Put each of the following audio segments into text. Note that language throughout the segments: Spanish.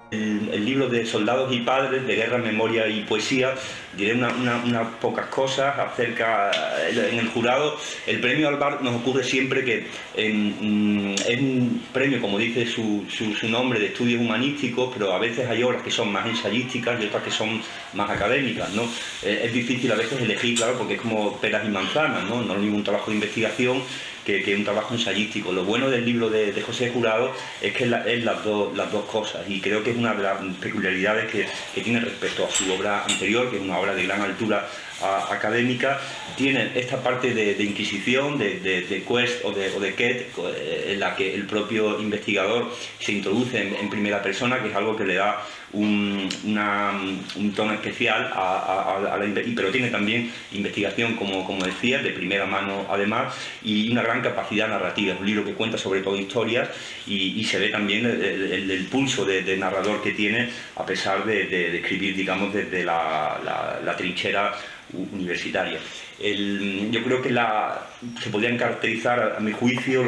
el libro de Soldados y Padres, de Guerra, Memoria y Poesía. Diré unas pocas cosas acerca. En el jurado, el premio Alvar nos ocurre siempre que es un premio, como dice su nombre, de estudios humanísticos, pero a veces hay obras que son más ensayísticas y otras que son más académicas, ¿no? Es difícil a veces elegir, claro, porque es como peras y manzanas, ¿no? No es lo mismo un trabajo de investigación que un trabajo ensayístico. Lo bueno del libro de José Jurado es que es las dos cosas, y creo que es una de las peculiaridades que tiene respecto a su obra anterior, que es una obra de gran altura académica. Tiene esta parte de inquisición, de quest o de ket, en la que el propio investigador se introduce en primera persona, que es algo que le da un tono especial pero tiene también investigación, como decía, de primera mano además, y una gran capacidad narrativa. Es un libro que cuenta sobre todo historias, y se ve también el pulso de narrador que tiene, a pesar de escribir, digamos, desde la trinchera universitaria. Yo creo que se podrían caracterizar, a mi juicio,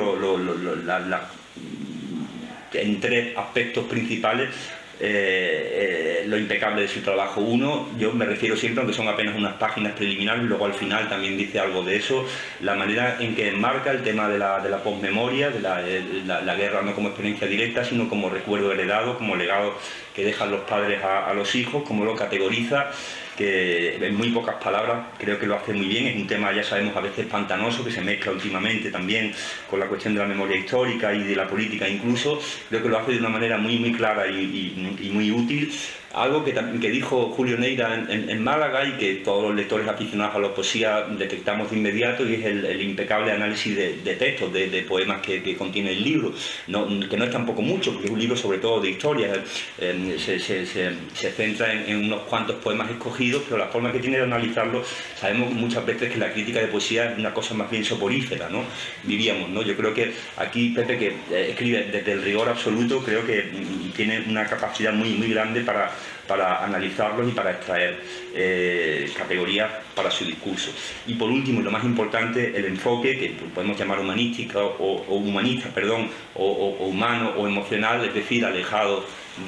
en tres aspectos principales. Lo impecable de su trabajo. Uno, yo me refiero siempre, aunque son apenas unas páginas preliminares, luego al final también dice algo de eso, la manera en que enmarca el tema de la posmemoria, de la guerra, no como experiencia directa, sino como recuerdo heredado, como legado que dejan los padres a los hijos, como lo categoriza, que en muy pocas palabras creo que lo hace muy bien. Es un tema, ya sabemos, a veces pantanoso, que se mezcla últimamente también con la cuestión de la memoria histórica y de la política incluso. Creo que lo hace de una manera muy clara y muy útil. Algo que dijo Julio Neira en Málaga, y que todos los lectores aficionados a la poesía detectamos de inmediato, y es el impecable análisis de textos, de poemas que contiene el libro, que no es tampoco mucho, porque es un libro sobre todo de historia. Se centra en unos cuantos poemas escogidos, pero la forma que tiene de analizarlo, sabemos muchas veces que la crítica de poesía es una cosa más bien soporífera, ¿no? Vivíamos, ¿no? Yo creo que aquí Pepe, que escribe desde el rigor absoluto, creo que tiene una capacidad muy grande para analizarlos y para extraer categorías para su discurso. Y por último, y lo más importante, el enfoque, que podemos llamar humanística o humanista, perdón, o humano o emocional, es decir, alejado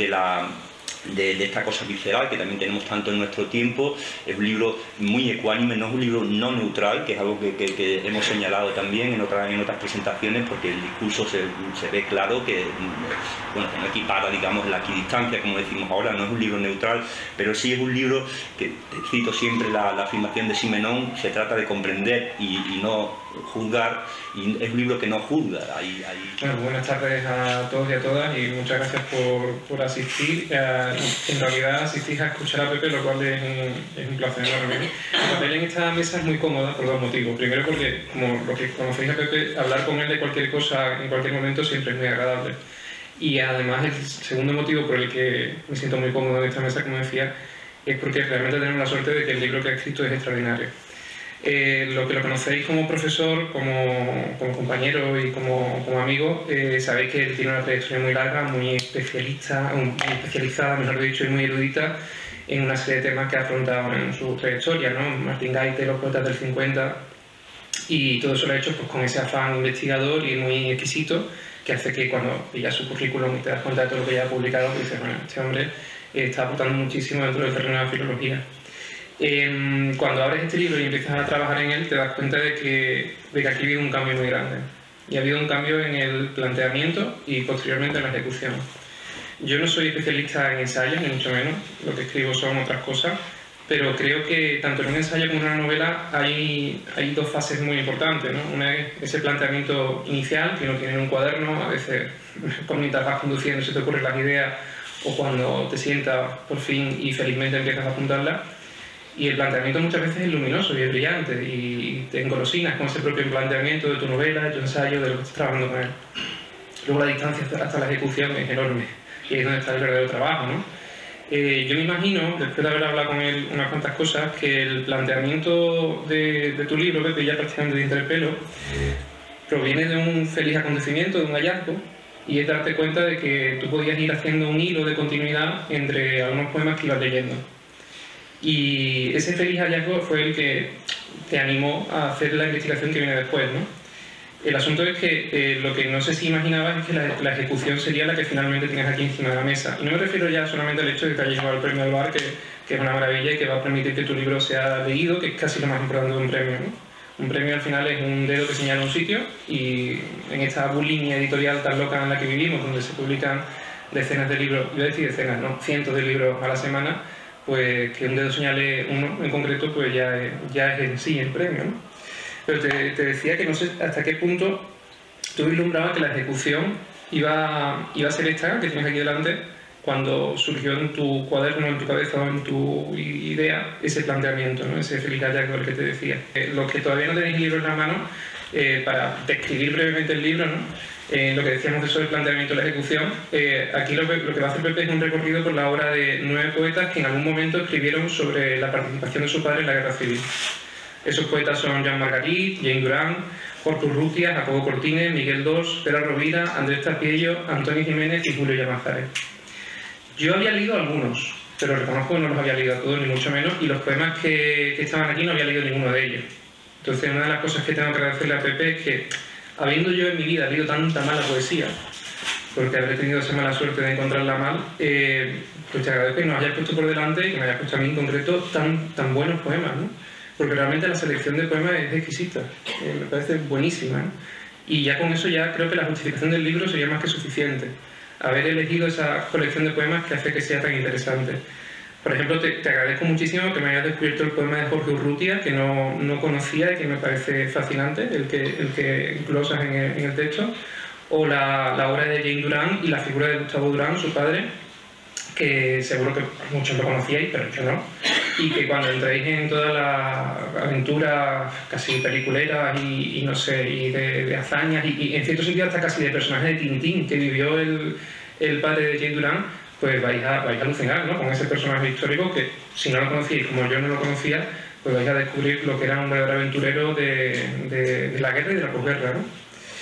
de esta cosa visceral que también tenemos tanto en nuestro tiempo. Es un libro muy ecuánime, no es un libro no neutral, que es algo que hemos señalado también en otras presentaciones, porque el discurso se ve claro que no equipara, digamos, la equidistancia, como decimos ahora. No es un libro neutral, pero sí es un libro que, cito siempre la afirmación de Simenón, se trata de comprender y no juzgar, y es un libro que no juzga. Bueno, buenas tardes a todos y a todas, y muchas gracias por asistir. En realidad asistís a escuchar a Pepe, lo cual es un placer enorme. El papel en esta mesa es muy cómoda por dos motivos. Primero, porque, como lo que conocéis a Pepe, hablar con él de cualquier cosa en cualquier momento siempre es muy agradable. Y además, el segundo motivo por el que me siento muy cómodo en esta mesa, como decía, es porque realmente tenemos la suerte de que el libro que ha escrito es extraordinario. Lo que lo conocéis como profesor, como compañero y como amigo, sabéis que él tiene una trayectoria muy larga, muy especializada, mejor dicho, y muy erudita en una serie de temas que ha afrontado en su trayectoria, ¿no? Martín Gaite, los poetas del 50, y todo eso lo ha hecho pues, con ese afán investigador y muy exquisito, que hace que cuando pillas su currículum y te das cuenta de todo lo que ya ha publicado, pues dices, bueno, este hombre está aportando muchísimo dentro del terreno de la filología. Cuando abres este libro y empiezas a trabajar en él, te das cuenta de que aquí ha habido un cambio muy grande. Y ha habido un cambio en el planteamiento y posteriormente en la ejecución. Yo no soy especialista en ensayos, ni mucho menos. Lo que escribo son otras cosas. Pero creo que tanto en un ensayo como en una novela hay dos fases muy importantes, ¿no? Una es ese planteamiento inicial, que uno tiene en un cuaderno, a veces mientras vas conduciendo se te ocurren las ideas, o cuando te sientas por fin y felizmente empiezas a apuntarlas. Y el planteamiento muchas veces es luminoso y es brillante, y te engolosinas con ese propio planteamiento de tu novela, de tu ensayo, de lo que estás trabajando con él. Luego la distancia hasta la ejecución es enorme, y es donde está el verdadero trabajo, ¿no? Yo me imagino, después de haber hablado con él unas cuantas cosas, que el planteamiento de tu libro, Pepe, ya prácticamente de Interpelo, proviene de un feliz acontecimiento, de un hallazgo, y es darte cuenta de que tú podías ir haciendo un hilo de continuidad entre algunos poemas que ibas leyendo. Y ese feliz hallazgo fue el que te animó a hacer la investigación que viene después, ¿no? El asunto es que lo que no sé si imaginabas es que la ejecución sería la que finalmente tienes aquí encima de la mesa. Y no me refiero ya solamente al hecho de que hayas llevado el premio Alvar, que es una maravilla y que va a permitir que tu libro sea leído, que es casi lo más importante de un premio, ¿no? Un premio al final es un dedo que señala un sitio, y en esta bulimia editorial tan loca en la que vivimos, donde se publican decenas de libros, yo decía decenas, no, cientos de libros a la semana, pues que un dedo señale uno en concreto, pues ya es en sí el premio, ¿no? Pero te decía que no sé hasta qué punto tú vislumbrabas que la ejecución iba a ser esta que tienes aquí delante cuando surgió en tu cuaderno, en tu cabeza o en tu idea ese planteamiento, ¿no? Ese Félix Gallardo, el que te decía. Los que todavía no tenéis el libro en la mano, para describir brevemente el libro, ¿no? Lo que decíamos de eso del planteamiento y la ejecución, aquí lo que va a hacer Pepe es un recorrido por la obra de 9 poetas que en algún momento escribieron sobre la participación de su padre en la Guerra Civil. Esos poetas son Jean Margarit, Jane Durán, Jorge Urrutia, Jacobo Cortines, Miguel Dos, Pera Rovira, Andrés Tapiello, Antonio Jiménez y Julio Llamazares. Yo había leído algunos, pero reconozco que no los había leído a todos, ni mucho menos, y los poemas que estaban aquí no había leído ninguno de ellos. Entonces, una de las cosas que tengo que agradecerle a Pepe es que, habiendo yo en mi vida leído tanta mala poesía, porque habré tenido esa mala suerte de encontrarla mal, pues te agradezco que nos hayas puesto por delante, y que me hayas puesto a mí en concreto tan buenos poemas, ¿no? Porque realmente la selección de poemas es exquisita, me parece buenísima, ¿no? Y ya con eso ya creo que la justificación del libro sería más que suficiente. Haber elegido esa colección de poemas que hace que sea tan interesante. Por ejemplo, te agradezco muchísimo que me hayas descubierto el poema de Jorge Urrutia, que no conocía y que me parece fascinante, el que glosas en el texto, o la obra de Jane Durán y la figura de Gustavo Durán, su padre, que seguro que muchos lo conocíais, pero yo no, y que cuando entréis en todas las aventuras casi peliculeras y no sé, y de hazañas, y en cierto sentido hasta casi de personaje de Tintín que vivió el padre de Jane Durán, pues vais a alucinar, ¿no? Con ese personaje histórico que, si no lo conocíais, como yo no lo conocía, pues vais a descubrir lo que era un verdadero aventurero de la guerra y de la posguerra, ¿no?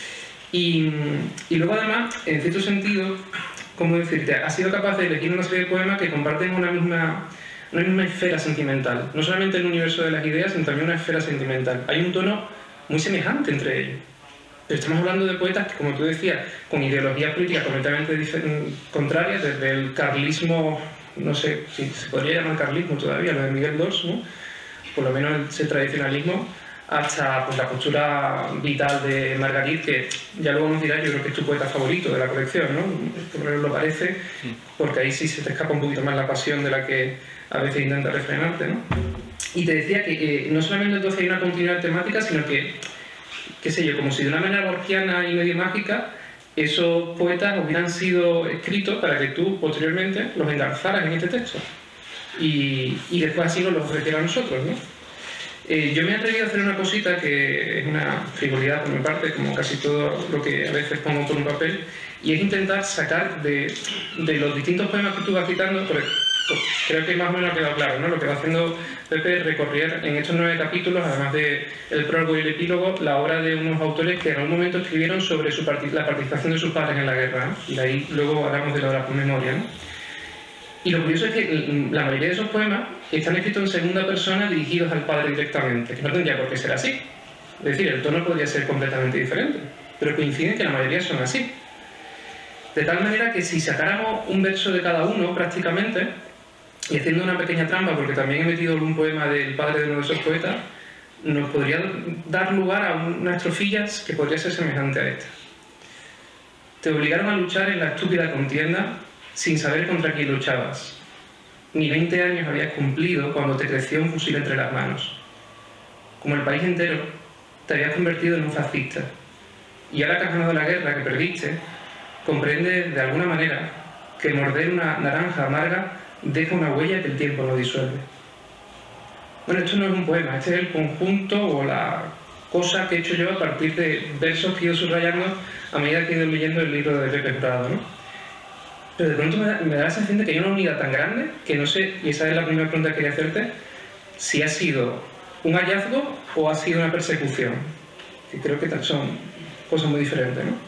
Y luego además, en cierto sentido, ¿cómo decirte? Ha sido capaz de elegir una serie de poemas que comparten una misma esfera sentimental. No solamente el universo de las ideas, sino también una esfera sentimental. Hay un tono muy semejante entre ellos. Pero estamos hablando de poetas que, como tú decías, con ideologías políticas completamente contrarias, desde el carlismo, no sé si se podría llamar carlismo todavía, lo de Miguel Dos, ¿no? Por lo menos ese tradicionalismo, hasta pues, la postura vital de Margarit, que ya luego nos dirás, yo creo que es tu poeta favorito de la colección, ¿no? Por lo menos lo parece, porque ahí sí se te escapa un poquito más la pasión de la que a veces intenta refrenarte, ¿no? Y te decía que no solamente entonces hay una continuidad temática, sino que, qué sé yo, como si de una manera borgiana y medio mágica, esos poetas hubieran sido escritos para que tú posteriormente los engarzaras en este texto. Y después así nos los ofreciera a nosotros, ¿no? Yo me he atrevido a hacer una cosita que es una frivolidad por mi parte, como casi todo lo que a veces pongo por un papel, y es intentar sacar de los distintos poemas que tú vas citando, porque creo que más o menos ha quedado claro, ¿no? Lo que va haciendo Pepe es recorrer en estos 9 capítulos, además del prólogo y el epílogo, la obra de unos autores que en algún momento escribieron sobre la participación de sus padres en la guerra, ¿no? Y de ahí luego hablamos de la obra por memoria, ¿no? Y lo curioso es que la mayoría de esos poemas están escritos en segunda persona dirigidos al padre directamente, que no tendría por qué ser así. Es decir, el tono podría ser completamente diferente, pero coinciden que la mayoría son así. De tal manera que si sacáramos un verso de cada uno prácticamente, y haciendo una pequeña trampa, porque también he metido algún poema del padre de uno de esos poetas, nos podría dar lugar a unas estrofillas que podría ser semejante a esta. Te obligaron a luchar en la estúpida contienda sin saber contra quién luchabas. Ni 20 años habías cumplido cuando te creció un fusil entre las manos. Como el país entero, te habías convertido en un fascista. Y ahora que has ganado la guerra que perdiste, comprendes de alguna manera que morder una naranja amarga deja una huella que el tiempo no disuelve. Bueno, esto no es un poema, este es el conjunto o la cosa que he hecho yo a partir de versos que he ido subrayando a medida que he ido leyendo el libro de Pepe Jurado, ¿no? Pero de pronto me da la sensación de que hay una unidad tan grande que no sé, y esa es la primera pregunta que quería hacerte, si ha sido un hallazgo o ha sido una persecución. Que creo que son cosas muy diferentes, ¿no?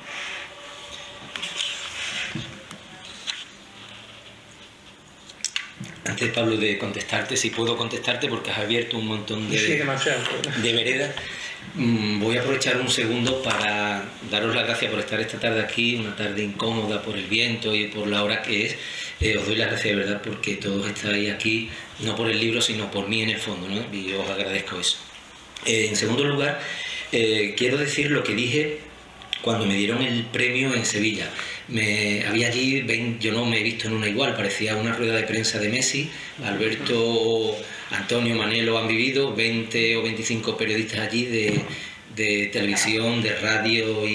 Antes, Pablo, de contestarte, si puedo contestarte porque has abierto un montón de veredas. Voy a aprovechar un segundo para daros las gracias por estar esta tarde aquí, una tarde incómoda por el viento y por la hora que es. Os doy las gracias de verdad porque todos estáis aquí, no por el libro, sino por mí en el fondo, ¿no? Y yo os agradezco eso. En segundo lugar, quiero decir lo que dije cuando me dieron el premio en Sevilla. Había allí, yo no me he visto en una igual, parecía una rueda de prensa de Messi. Alberto, Antonio, Manelo han vivido, 20 o 25 periodistas allí de televisión, de radio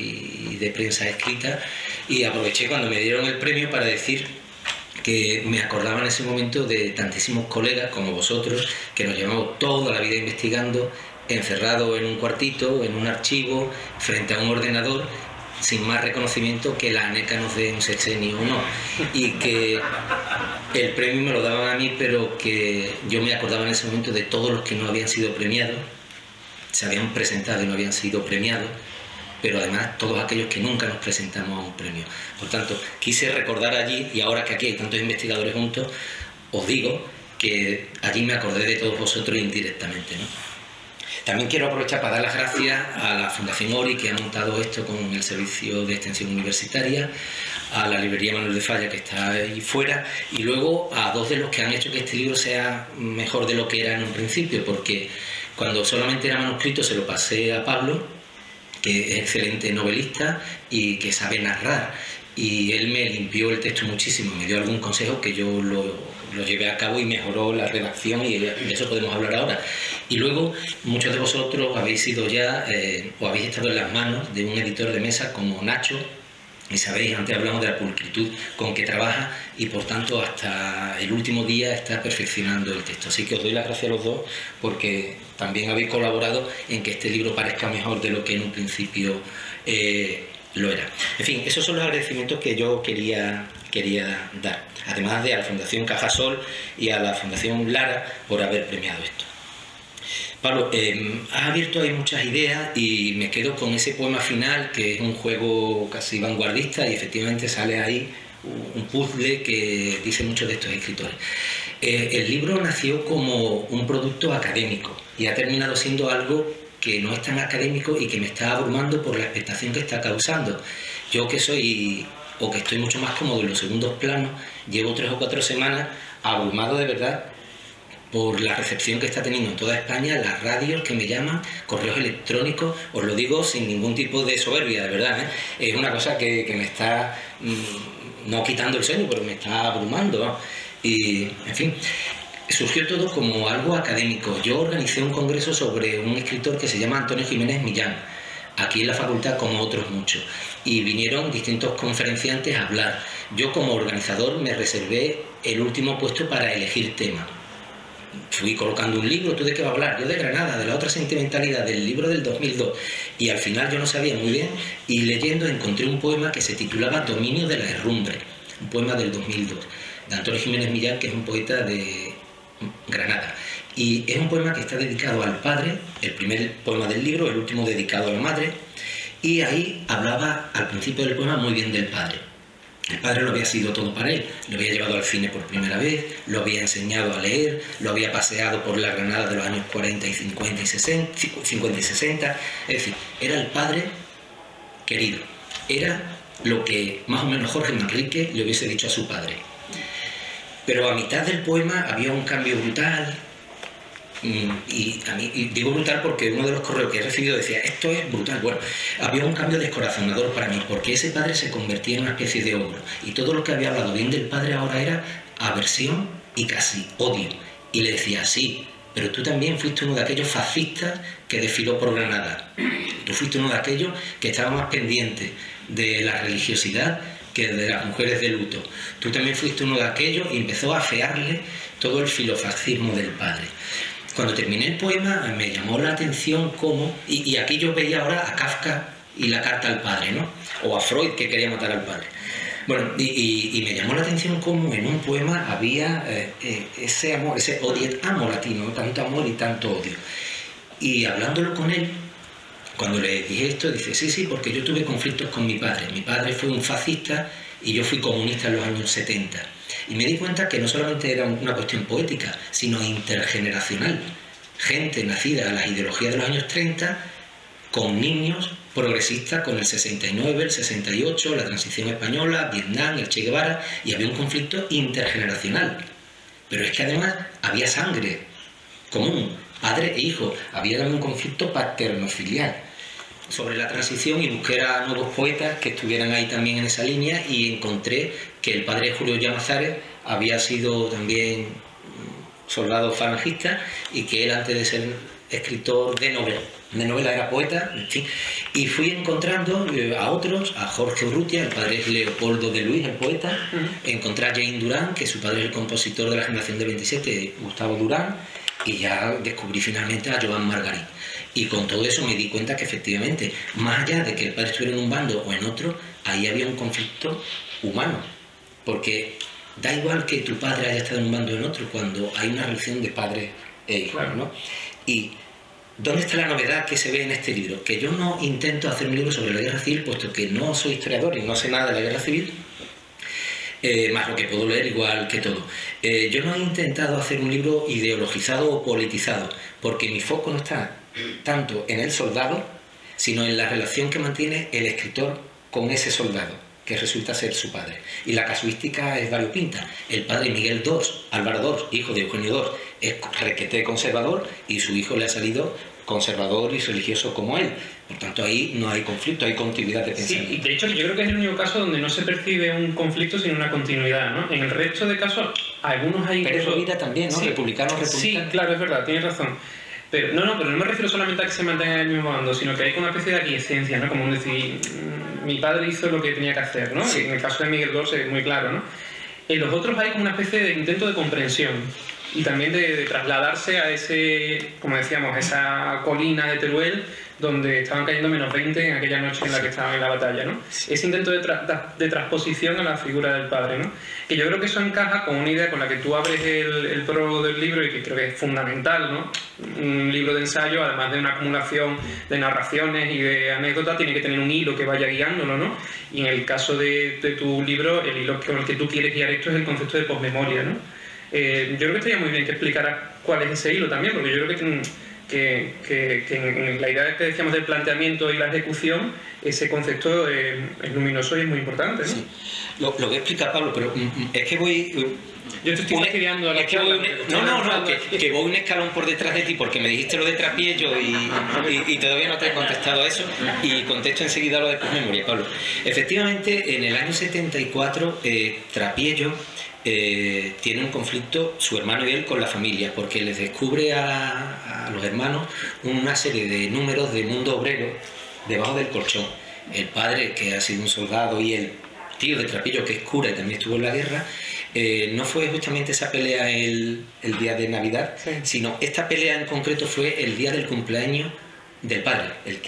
y de prensa escrita, y aproveché cuando me dieron el premio para decir que me acordaba en ese momento de tantísimos colegas como vosotros, que nos llevamos toda la vida investigando, encerrados en un cuartito, en un archivo, frente a un ordenador, sin más reconocimiento que la ANECA nos dé un sexenio o no, y que el premio me lo daban a mí, pero que yo me acordaba en ese momento de todos los que no habían sido premiados, se habían presentado y no habían sido premiados, pero además todos aquellos que nunca nos presentamos a un premio. Por tanto, quise recordar allí, y ahora que aquí hay tantos investigadores juntos, os digo que allí me acordé de todos vosotros indirectamente, ¿no? También quiero aprovechar para dar las gracias a la Fundación ORI, que ha montado esto con el Servicio de Extensión Universitaria, a la Librería Manuel de Falla, que está ahí fuera, y luego a dos de los que han hecho que este libro sea mejor de lo que era en un principio, porque cuando solamente era manuscrito se lo pasé a Pablo, que es excelente novelista y que sabe narrar, y él me limpió el texto muchísimo, me dio algún consejo que yo lo llevé a cabo y mejoró la redacción, y de eso podemos hablar ahora. Y luego muchos de vosotros habéis sido ya o habéis estado en las manos de un editor de mesa como Nacho, y sabéis, antes hablamos de la pulcritud con que trabaja, y por tanto hasta el último día está perfeccionando el texto. Así que os doy las gracias a los dos porque también habéis colaborado en que este libro parezca mejor de lo que en un principio lo era. En fin, esos son los agradecimientos que yo quería dar, además de a la Fundación Cajasol y a la Fundación Lara por haber premiado esto. Pablo, has abierto ahí muchas ideas y me quedo con ese poema final, que es un juego casi vanguardista, y efectivamente sale ahí un puzzle que dice mucho de estos escritores. El libro nació como un producto académico y ha terminado siendo algo que no es tan académico y que me está abrumando por la expectación que está causando. Yo que soy, o que estoy mucho más cómodo en los segundos planos, llevo 3 o 4 semanas abrumado de verdad por la recepción que está teniendo en toda España, las radios que me llaman, correos electrónicos. Os lo digo sin ningún tipo de soberbia, de verdad, ¿eh? Es una cosa que me está no quitando el sueño, pero me está abrumando, ¿no? Y, en fin, surgió todo como algo académico. Yo organicé un congreso sobre un escritor que se llama Antonio Jiménez Millán, aquí en la facultad, como otros muchos, y vinieron distintos conferenciantes a hablar. Yo, como organizador, me reservé el último puesto para elegir tema. Fui colocando un libro. ¿Tú de qué vas a hablar? Yo de Granada, de la otra sentimentalidad, del libro del 2002, y al final yo no sabía muy bien, y leyendo encontré un poema que se titulaba Dominio de la herrumbre, un poema del 2002, de Antonio Jiménez Millán, que es un poeta de Granada, y es un poema que está dedicado al padre, el primer poema del libro, el último dedicado a la madre, y ahí hablaba al principio del poema muy bien del padre. El padre lo había sido todo para él, lo había llevado al cine por primera vez, lo había enseñado a leer, lo había paseado por la Granada de los años 40 y 50 y 60, es decir, era el padre querido, era lo que más o menos Jorge Manrique le hubiese dicho a su padre. Pero a mitad del poema había un cambio brutal, y digo brutal porque uno de los correos que he recibido decía, esto es brutal. Bueno, había un cambio descorazonador para mí, porque ese padre se convertía en una especie de ogro, y todo lo que había hablado bien del padre ahora era aversión y casi odio. Y le decía, sí, pero tú también fuiste uno de aquellos fascistas que desfiló por Granada, tú fuiste uno de aquellos que estaba más pendiente de la religiosidad que de las mujeres de luto, tú también fuiste uno de aquellos, y empezó a afearle todo el filofascismo del padre. Cuando terminé el poema me llamó la atención cómo, y aquí yo veía ahora a Kafka y la carta al padre, ¿no? O a Freud, que quería matar al padre. Bueno, y me llamó la atención cómo en un poema había ese amor, ese odiet amo latino, tanto amor y tanto odio. Y hablándolo con él, cuando le dije esto, dice, sí, porque yo tuve conflictos con mi padre. Mi padre fue un fascista y yo fui comunista en los años 70. Y me di cuenta que no solamente era una cuestión poética, sino intergeneracional. gente nacida a las ideologías de los años 30, con niños progresistas, con el 69, el 68, la transición española, Vietnam, el Che Guevara, y había un conflicto intergeneracional. Pero es que además había sangre común, padre e hijo, había también un conflicto paterno-filial sobre la transición, y busqué a nuevos poetas que estuvieran ahí también en esa línea, y encontré que el padre Julio Llamazares había sido también soldado falangista, y que él, antes de ser escritor de novela era poeta, en fin. Y fui encontrando a otros, a Jorge Urrutia, el padre es Leopoldo de Luis, el poeta, encontré a Jane Durán, que su padre es el compositor de la generación de 27, Gustavo Durán, y ya descubrí finalmente a Joan Margarit. Y con todo eso me di cuenta que efectivamente, más allá de que el padre estuviera en un bando o en otro, ahí había un conflicto humano. Porque da igual que tu padre haya estado en un bando o en otro, cuando hay una relación de padre e hijo, ¿no? Y ¿dónde está la novedad que se ve en este libro? Que yo no intento hacer un libro sobre la guerra civil, puesto que no soy historiador y no sé nada de la guerra civil, más lo que puedo leer igual que todo. Yo no he intentado hacer un libro ideologizado o politizado, porque mi foco no está tanto en el soldado, sino en la relación que mantiene el escritor con ese soldado, que resulta ser su padre. Y la casuística es variopinta. El padre Miguel II, Álvaro II, hijo de Eugenio II, es requete conservador, y su hijo le ha salido conservador y religioso como él. Por tanto, ahí no hay conflicto, hay continuidad de pensamiento. Sí, y de hecho yo creo que es el único caso donde no se percibe un conflicto sino una continuidad, ¿no? En el resto de casos, algunos hay incluso... Pérez Rovira también, ¿no? Sí, Republicanos. Sí, claro, es verdad, tienes razón. Pero no me refiero solamente a que se mantenga en el mismo bando, sino que hay una especie de aquiescencia, ¿no? Como un decir, mi padre hizo lo que tenía que hacer, ¿no? Sí. En el caso de Miguel II es muy claro, ¿no? En los otros hay como una especie de intento de comprensión y también de trasladarse a ese, como decíamos, esa colina de Teruel donde estaban cayendo -20 en aquella noche en la que estaban en la batalla, ¿no? Ese intento de transposición a la figura del padre, ¿no? Que yo creo que eso encaja con una idea con la que tú abres el prólogo del libro y que creo que es fundamental, ¿no? Un libro de ensayo, además de una acumulación de narraciones y de anécdotas, tiene que tener un hilo que vaya guiándolo, ¿no? Y en el caso de tu libro, el hilo con el que tú quieres guiar esto es el concepto de posmemoria, ¿no? Yo creo que estaría muy bien que explicaras cuál es ese hilo también, porque yo creo que en la idea que decíamos del planteamiento y la ejecución, ese concepto es luminoso y es muy importante, ¿no? Sí. Lo voy a explicar, Pablo, pero es que voy... Yo te estoy fastidiando a la charla. Que voy un escalón por detrás de ti, porque me dijiste lo de Trapiello y todavía no te he contestado a eso, y contesto enseguida lo de posmemoria, Pablo. Efectivamente, en el año 74, Trapiello tiene un conflicto, su hermano y él, con la familia, porque les descubre a los hermanos una serie de números de Mundo Obrero debajo del colchón. El padre, que ha sido un soldado, y el tío de Trapiello, que es cura y también estuvo en la guerra, no fue justamente esa pelea el día de Navidad, sí, sino esta pelea en concreto fue el día del cumpleaños del padre, el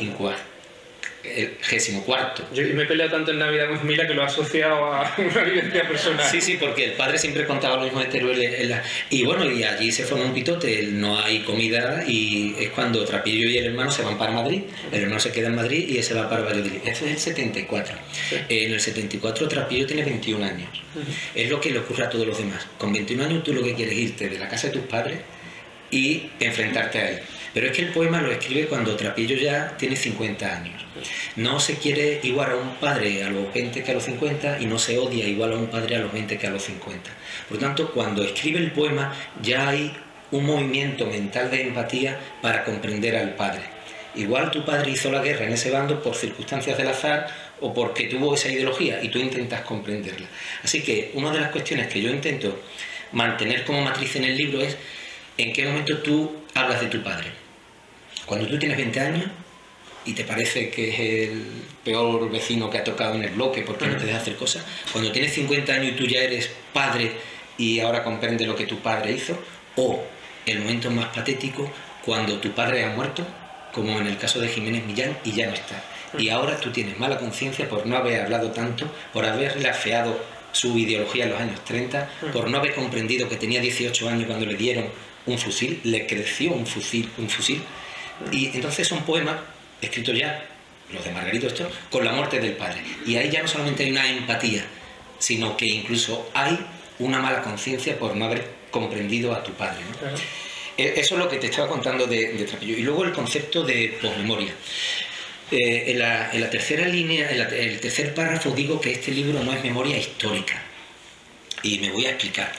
24. Yo me he peleado tanto en Navidad con mi familia que lo he asociado a una vivencia personal. Sí, porque el padre siempre contaba lo mismo de Teruel. Y bueno, y allí se forma un pitote, no hay comida, y es cuando Trapillo y el hermano se van para Madrid. El hermano se queda en Madrid y él se va para Valladolid. Esto es el 74. Sí. En el 74 Trapillo tiene 21 años. Es lo que le ocurre a todos los demás. Con 21 años tú lo que quieres es irte de la casa de tus padres y enfrentarte a él. Pero es que el poema lo escribe cuando Trapillo ya tiene 50 años. No se quiere igual a un padre a los 20 que a los 50, y no se odia igual a un padre a los 20 que a los 50. Por lo tanto, cuando escribe el poema ya hay un movimiento mental de empatía para comprender al padre. Igual tu padre hizo la guerra en ese bando por circunstancias del azar o porque tuvo esa ideología y tú intentas comprenderla. Así que una de las cuestiones que yo intento mantener como matriz en el libro es en qué momento tú hablas de tu padre. Cuando tú tienes 20 años y te parece que es el peor vecino que ha tocado en el bloque porque no te deja hacer cosas. Cuando tienes 50 años y tú ya eres padre y ahora comprendes lo que tu padre hizo. O el momento más patético, cuando tu padre ha muerto, como en el caso de Jiménez Millán, y ya no está. Y ahora tú tienes mala conciencia por no haber hablado tanto, por haberle afeado su ideología en los años 30, por no haber comprendido que tenía 18 años cuando le dieron un fusil, le creció un fusil. Y entonces son poemas escritos ya, los de Margarito, esto, con la muerte del padre. Y ahí ya no solamente hay una empatía, sino que incluso hay una mala conciencia por no haber comprendido a tu padre, ¿no? Eso es lo que te estaba contando de Trapillo. Y luego el concepto de posmemoria. En la tercera línea, en el tercer párrafo, digo que este libro no es memoria histórica. Y me voy a explicar.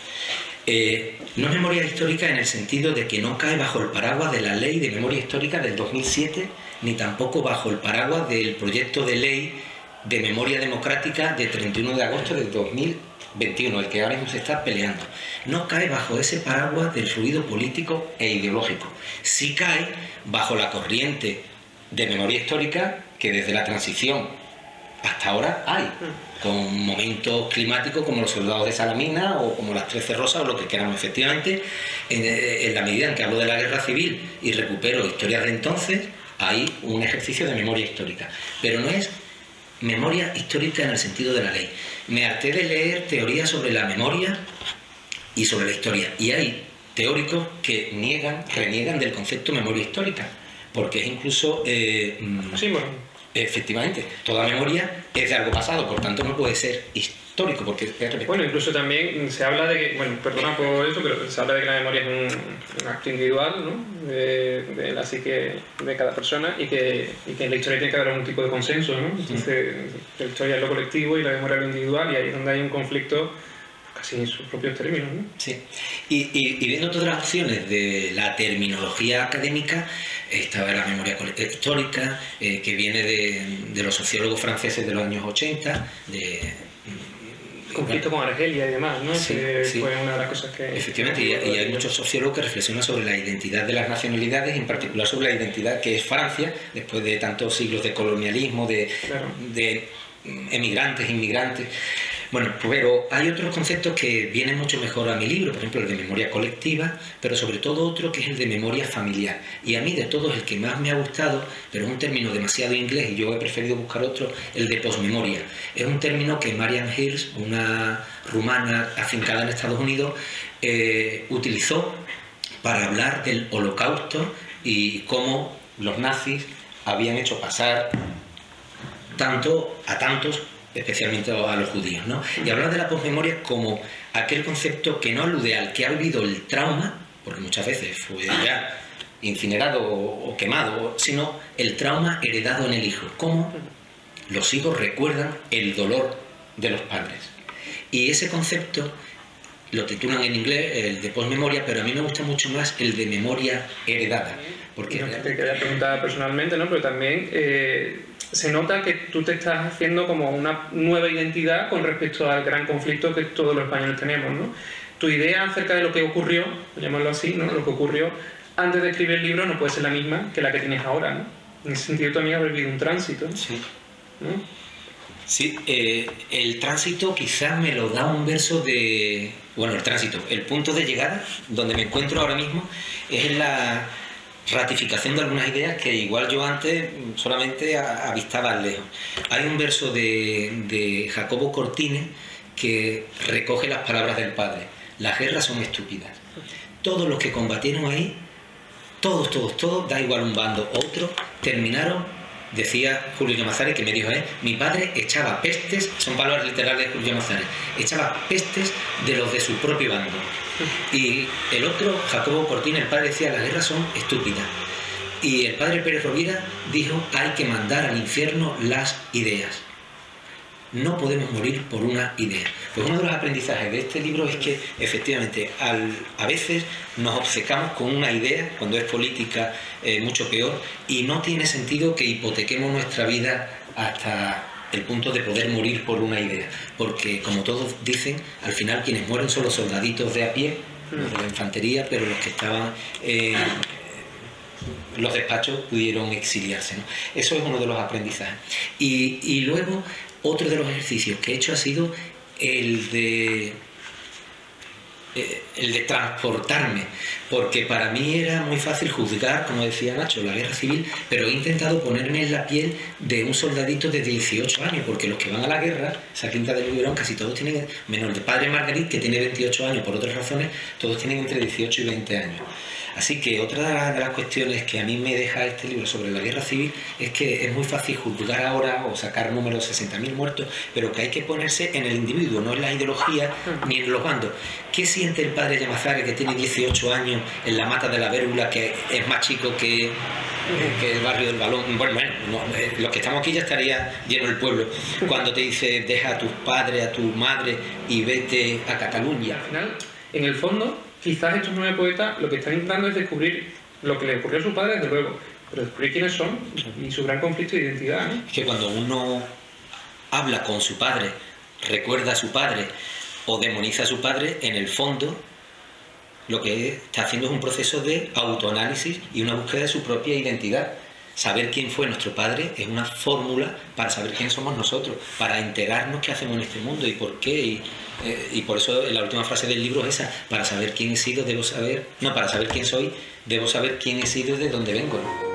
No es memoria histórica en el sentido de que no cae bajo el paraguas de la Ley de Memoria Histórica del 2007, ni tampoco bajo el paraguas del proyecto de ley de Memoria Democrática de 31 de agosto de 2021, el que ahora mismo se está peleando. No cae bajo ese paraguas del fluido político e ideológico. Sí cae bajo la corriente de memoria histórica que desde la transición hasta ahora hay, con momentos climáticos como los soldados de Salamina o como las 13 Rosas o lo que queramos. Efectivamente, en la medida en que hablo de la guerra civil y recupero historias de entonces, hay un ejercicio de memoria histórica, pero no es memoria histórica en el sentido de la ley. Me harté de leer teorías sobre la memoria y sobre la historia, y hay teóricos que reniegan del concepto memoria histórica, porque es incluso... Sí, bueno. Efectivamente, toda memoria es de algo pasado, por tanto no puede ser histórico, porque es... Bueno, incluso también se habla de que, bueno, perdona por esto, pero se habla de que la memoria es un acto individual, ¿no? De la psique de cada persona, y que en la historia tiene que haber algún tipo de consenso, ¿no? Entonces, la historia es lo colectivo y la memoria es lo individual, y ahí es donde hay un conflicto casi en sus propios términos, ¿no? Sí, y viendo todas las opciones de la terminología académica, estaba la memoria histórica, que viene de los sociólogos franceses de los años 80, conflicto con Argelia y demás, ¿no? Sí, que sí. fue una de las cosas que... Efectivamente, y hay muchos sociólogos que reflexionan sobre la identidad de las nacionalidades, en particular sobre la identidad que es Francia, después de tantos siglos de colonialismo, de emigrantes, inmigrantes. Bueno, pero hay otros conceptos que vienen mucho mejor a mi libro, por ejemplo el de memoria colectiva, pero sobre todo otro que es el de memoria familiar. Y a mí de todos el que más me ha gustado, pero es un término demasiado inglés y yo he preferido buscar otro, el de posmemoria. Es un término que Marian Hirsch, una rumana afincada en Estados Unidos, utilizó para hablar del Holocausto y cómo los nazis habían hecho pasar a tantos, especialmente a los judíos, ¿no? Y hablar de la posmemoria como aquel concepto que no alude al que ha vivido el trauma, porque muchas veces fue ya incinerado o quemado, sino el trauma heredado en el hijo, cómo los hijos recuerdan el dolor de los padres. Y ese concepto lo titulan en inglés, el de posmemoria, pero a mí me gusta mucho más el de memoria heredada. Porque no, te quería preguntar personalmente, ¿no? Pero también se nota que tú te estás haciendo como una nueva identidad con respecto al gran conflicto que todos los españoles tenemos, ¿no? Tu idea acerca de lo que ocurrió, llamarlo así, ¿no? Lo que ocurrió antes de escribir el libro no puede ser la misma que la que tienes ahora, ¿no? En ese sentido también haber vivido un tránsito, sí. ¿no? Sí, el tránsito quizás me lo da un verso de... Bueno, el tránsito, el punto de llegada, donde me encuentro ahora mismo, es en la ratificación de algunas ideas que igual yo antes solamente avistaba lejos. Hay un verso de Jacobo Cortines que recoge las palabras del padre: las guerras son estúpidas. Todos los que combatieron ahí, todos, da igual un bando, otro, terminaron, decía Julio Llamazares, que me dijo, mi padre echaba pestes, son palabras literales de Julio Llamazares, echaba pestes de los de su propio bando. Y el otro, Jacobo Cortines, el padre, decía, las guerras son estúpidas. Y el padre Pérez Rovira dijo, hay que mandar al infierno las ideas. No podemos morir por una idea. Pues uno de los aprendizajes de este libro es que efectivamente a veces nos obcecamos con una idea, cuando es política mucho peor, y no tiene sentido que hipotequemos nuestra vida hasta el punto de poder morir por una idea, porque como todos dicen, al final quienes mueren son los soldaditos de a pie, los de la infantería, pero los que estaban los despachos pudieron exiliarse, ¿no? Eso es uno de los aprendizajes. Y luego otro de los ejercicios que he hecho ha sido el de transportarme, porque para mí era muy fácil juzgar, como decía Nacho, la guerra civil, pero he intentado ponerme en la piel de un soldadito de 18 años, porque los que van a la guerra, esa quinta del Luberón, casi todos tienen, menos el padre Marguerite, que tiene 28 años por otras razones, todos tienen entre 18 y 20 años. Así que otra de las cuestiones que a mí me deja este libro sobre la guerra civil es que es muy fácil juzgar ahora o sacar números 60.000 muertos, pero que hay que ponerse en el individuo, no en la ideología ni en los bandos. ¿Qué siente el padre Llamazares, que tiene 18 años, en la Mata de la Vérula, que es más chico que el barrio del Balón? Bueno, los que estamos aquí ya estaría lleno el pueblo. Cuando te dice, deja a tus padres, a tu madre y vete a Cataluña. Al final, en el fondo, quizás estos 9 poetas lo que están intentando es descubrir lo que le ocurrió a sus padres, desde luego, pero descubrir quiénes son y su gran conflicto de identidad, ¿no? Es que cuando uno habla con su padre, recuerda a su padre o demoniza a su padre, en el fondo lo que está haciendo es un proceso de autoanálisis y una búsqueda de su propia identidad. Saber quién fue nuestro padre es una fórmula para saber quién somos nosotros, para enterarnos qué hacemos en este mundo y por qué. Y por eso la última frase del libro es esa: para saber quién he sido, debo saber... No, para saber quién soy, debo saber quién he sido y de dónde vengo, ¿no?